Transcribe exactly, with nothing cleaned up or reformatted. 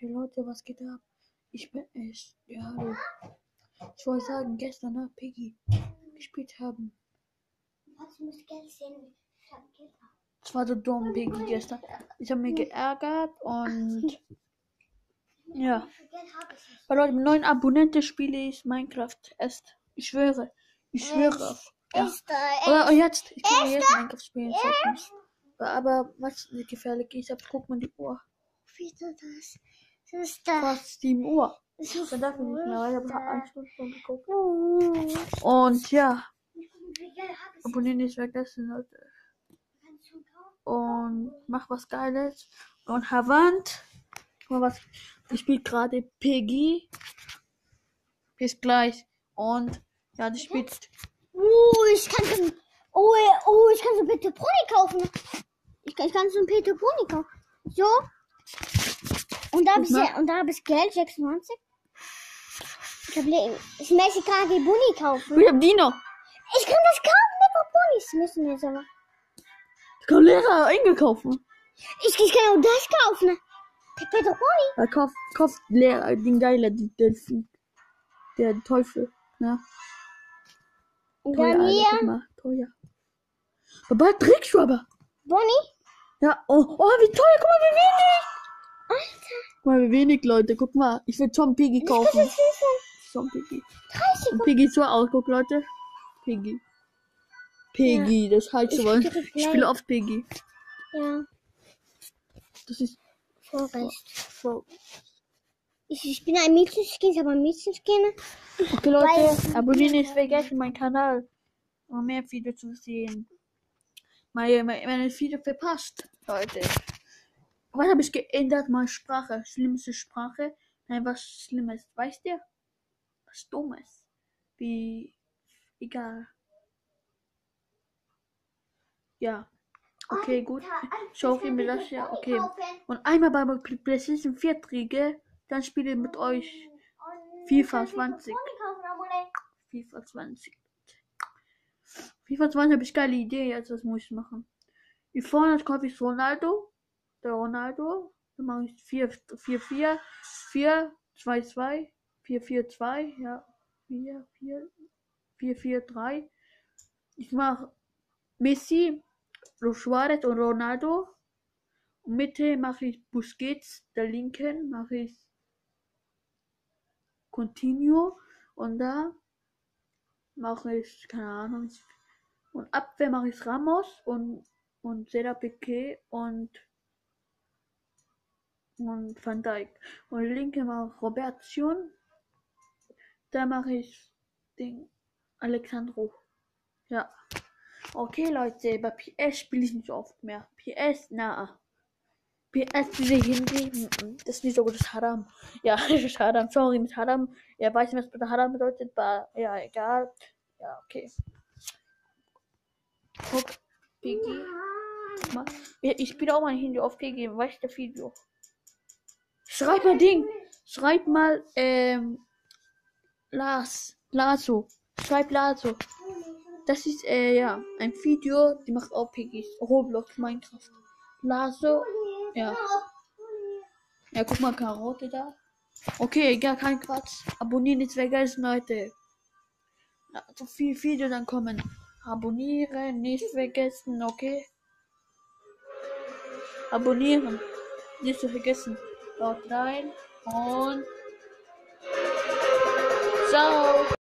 Hey Leute, was geht ab? Ich bin echt. Ja, hallo. Ich wollte sagen, gestern, ne, Piggy gespielt haben. Es war so dumm, Piggy gestern. Ich habe mich geärgert und. Ja. Weil Leute, mit neuen Abonnenten spiele ich Minecraft erst. Ich schwöre. Ich schwöre auf. Ja. Oder jetzt. Ich kann jetzt Minecraft spielen. So. Aber was gefährlich ist, ich guck mal die Uhr. Wie ist das? Was ist das? Fast sieben Uhr. So Dann darf ich nicht mehr, weil ich habe eine voll. Stunde schon geguckt. Und ja, abonnieren nicht vergessen, Leute. Und mach was Geiles. Und Havant. Guck mal, was. Ich spiele gerade Piggy. Bis gleich. Und ja, die spielt. Oh, ich kann so. Oh, oh, ich kann so Peter Pony kaufen. Ich kann, ich kann so ein Peter Pony kaufen. So. Und da habe ich, ja, und da hab ich Geld, sechsundneunzig. Ich hab Le ich möchte gerade die Bunny kaufen. Ich hab Dino. Ich kann das kaufen mit den Ponys. Müssen wir jetzt aber. Ich kann Lehrer eingekaufen. Ich, ich kann auch das kaufen. Der Peter Pony. Er kauft, kauft Lehrer, den Geiler, die Delfin. Der Teufel, ne? Und Teuer, dann Alter, hier. guck mal, teuer. Aber bald trägst du aber. Bonnie. Ja, oh, oh, wie teuer, guck mal, wie wenig. Alter. Guck mal, wie wenig, Leute, guck mal. Ich will Tom Piggy Das kaufen. kostet fünfundvierzig. Tom Piggy. dreißig. Und Piggy so aus, guck, Leute. Piggy. Piggy, das heißt Ich so. krieg Ich spiele oft Piggy. Ja. Das ist Vorrecht. so. Ich, ich bin ein Mädchenskin, ich habe ein Mädchenskin. Okay, Leute, Weil- abonnieren nicht vergessen meinen Kanal, um mehr Videos zu sehen. Meine, meine, meine Video verpasst, Leute. Was habe ich geändert? Meine Sprache. Schlimmste Sprache. Nein, was Schlimmes. Weißt du? Was Dummes. Wie. Egal. Ja. Okay, gut. Schau mir das ja. Okay. Und einmal bei PlayStation vier kriege, dann spiele ich mit euch FIFA zwanzig. FIFA zwanzig. FIFA zwanzig habe ich geile Idee jetzt, was muss ich machen? Hier vorne kaufe ich Ronaldo. Der Ronaldo. Dann mache ich vier vier vier, vier zwei zwei, vier vier zwei, ja, vier vier, vier vier drei. Ich mache Messi, Suarez und Ronaldo. Und Mitte mache ich Busquets, der linken mache ich Coutinho und da mache ich, keine Ahnung, und Abwehr mache ich Ramos und und Cedar Piqué und und Van Dijk. Und linke mache ich Robertson. Da mache ich den Alexandro. Ja. Okay, Leute, bei P S spiele ich nicht oft mehr. P S, na. P S, diese Hindi, das ist nicht so gut, das ist Haram. Ja, das ist Haram. Sorry, mit Haram. Ja, weiß nicht, was Haram bedeutet, aber ja, egal. Ja, okay. Guck, Piggy. Guck mal. Ich spiele auch mein Handy auf Piggy. Weißt du, Video? Schreib mal Ding. Schreib mal, ähm, Lars. Laso. Schreib Laso. Das ist, äh, ja, ein Video, die macht auch Piggys. Roblox, Minecraft. Laso. Ja. Ja, guck mal, Karotte da. Okay, egal, kein Quatsch. Abonnieren nicht vergessen, Leute. Ja, so viel Video dann kommen. Abonnieren nicht vergessen, okay? Abonnieren. Nicht zu vergessen. Dort rein und ciao.